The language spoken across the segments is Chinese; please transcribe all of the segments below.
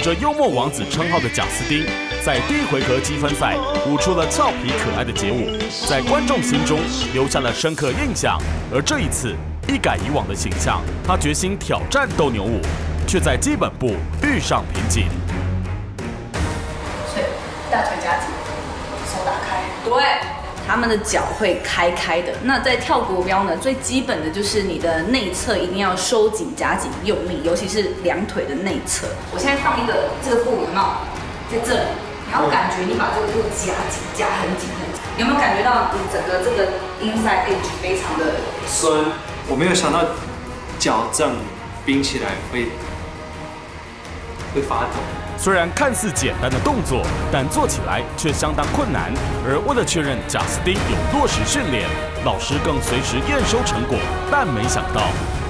着幽默王子称号的贾斯汀，在第一回合积分赛舞出了俏皮可爱的街舞，在观众心中留下了深刻印象。而这一次一改以往的形象，他决心挑战斗牛舞，却在基本步遇上瓶颈。 所以大腿夹紧，手打开，对。 他们的脚会开开的。那在跳国标呢，最基本的就是你的内侧一定要收紧、夹紧、用力，尤其是两腿的内侧。我现在放一个这个布，有没有？在这里，你要感觉你把这个布夹紧、夹很紧很紧。有没有感觉到你整个这个 inside edge 非常的酸？我没有想到脚这样冰起来会发抖。 虽然看似简单的动作，但做起来却相当困难。而为了确认贾斯汀有落实训练，老师更随时验收成果。但没想到，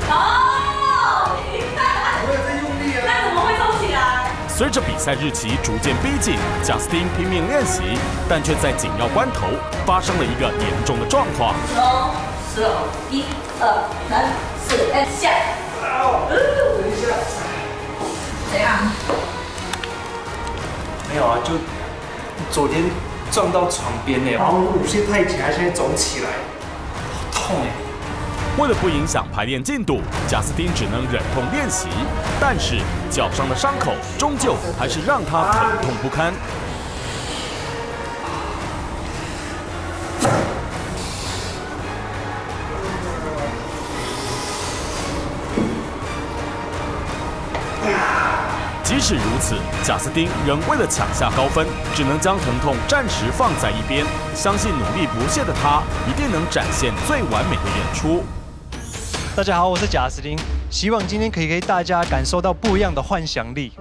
我有在用力啊！ 那怎么会收起来？ 随着比赛日期逐渐逼近，贾斯汀拼命练习，但却在紧要关头发生了一个严重的状况。 收，1、2、3、4，按下。 等一下。 怎样？ 没有啊，就昨天撞到床边呢，然后乳腺太紧，它现在肿起来，好痛哎！ 为了不影响排练进度，贾斯汀只能忍痛练习，但是脚上的伤口终究还是让他疼痛不堪。 即使如此，贾斯汀仍为了抢下高分，只能将疼痛暂时放在一边。相信努力不懈的他，一定能展现最完美的演出。 大家好，我是贾斯汀，希望今天可以给大家感受到不一样的幻想力。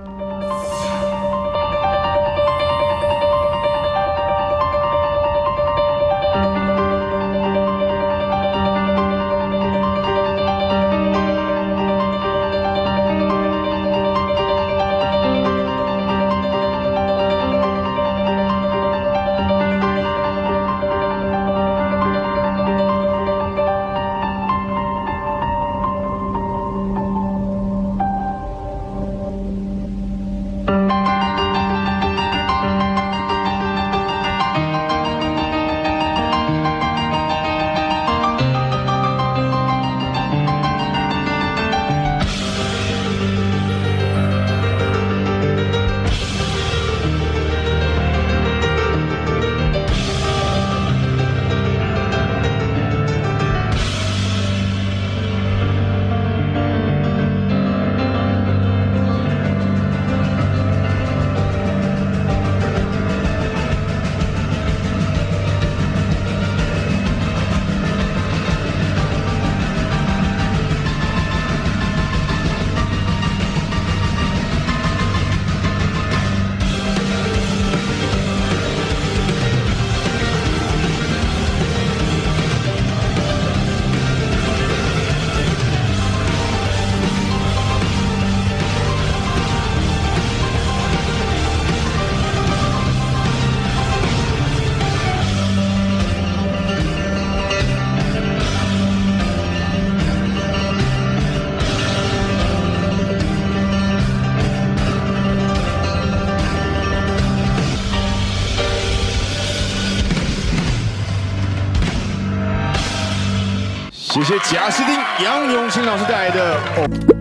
谢谢贾斯汀杨永清老师带来的。